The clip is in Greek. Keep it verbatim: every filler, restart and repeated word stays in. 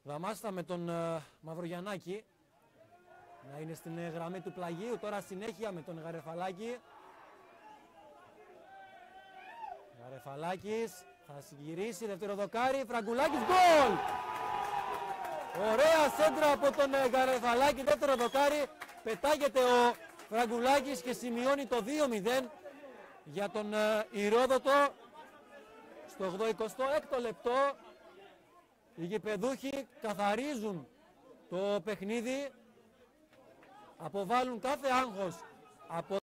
Δαμάστα με τον uh, Μαυρογιαννάκη να είναι στην uh, γραμμή του πλαγίου. Τώρα συνέχεια με τον Γαρεφαλάκη. Γαρεφαλάκης θα συγκυρίσει, δεύτερο δοκάρι, Φραγκουλάκης, γκολ! Ωραία σέντρα από τον uh, Γαρεφαλάκη, δεύτερο δοκάρι. Πετάγεται ο Φραγκουλάκης και σημειώνει το δύο μηδέν για τον uh, Ηρόδοτο. Στο ογδοηκοστό έκτο λεπτό οι γηπεδούχοι καθαρίζουν το παιχνίδι, αποβάλλουν κάθε άγχος από